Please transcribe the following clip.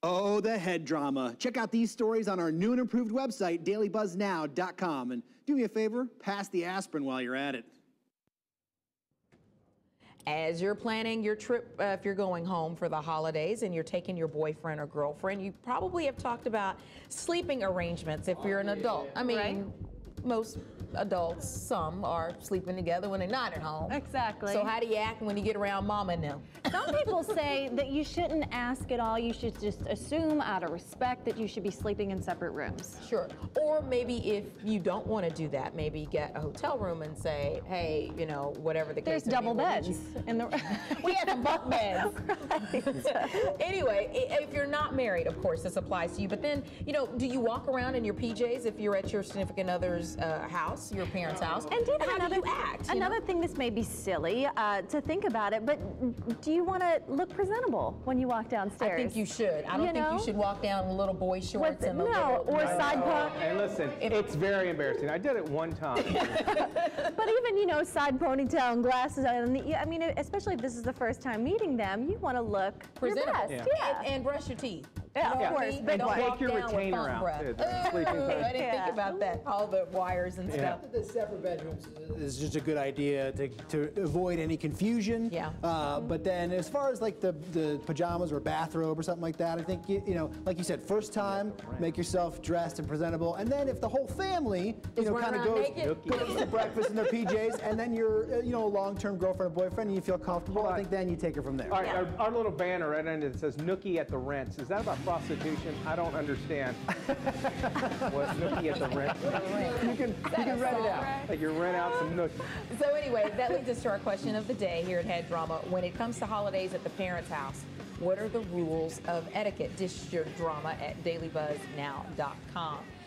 Oh, the head drama. Check out these stories on our new and improved website, dailybuzznow.com. And do me a favor, pass the aspirin while you're at it. As you're planning your trip, if you're going home for the holidays and you're taking your boyfriend or girlfriend, you probably have talked about sleeping arrangements if you're an adult. I mean, most adults, some are sleeping together when they're not at home. Exactly. So how do you act when you get around mama and them? Some people say that you shouldn't ask at all. You should just assume out of respect that you should be sleeping in separate rooms. Sure. Or maybe if you don't want to do that, maybe get a hotel room and say, hey, you know, whatever the case. There's double beds in the we have some bunk beds. Anyway, if you're not married, of course, this applies to you. But then, you know, do you walk around in your PJs if you're at your significant other's house, your parents' house? And David, how do you act? Another thing, this may be silly to think about it, but do you want to look presentable when you walk downstairs? I think you should. I don't think you should walk down in little boy shorts and side pony. And listen, it's very embarrassing. I did it one time. But even, you know, side ponytail and glasses, I mean, especially if this is the first time meeting them, you want to look presentable. Your best. Yeah. And brush your teeth. Yeah, of course. And take your retainer out. I didn't think about that. All the wires and stuff. The separate bedrooms is just a good idea to avoid any confusion. Yeah. But then as far as like the pajamas or bathrobe or something like that, I think, you know, like you said, first time, make yourself dressed and presentable. And then if the whole family, you know, kind of goes to breakfast in their PJs, and then you're, you know, a long-term girlfriend or boyfriend, and you feel comfortable, I think then you take her from there. All right, our little banner right under it says Nookie at the Rents. Is that about prostitution? I don't understand. What, Nookie at the Rents? You can rent it out. Like you rent out some Nookie. So anyway, that leads us to our question of the day here at Head Drama. When it comes to holidays at the parents' house, what are the rules of etiquette? Dish your drama at dailybuzznow.com.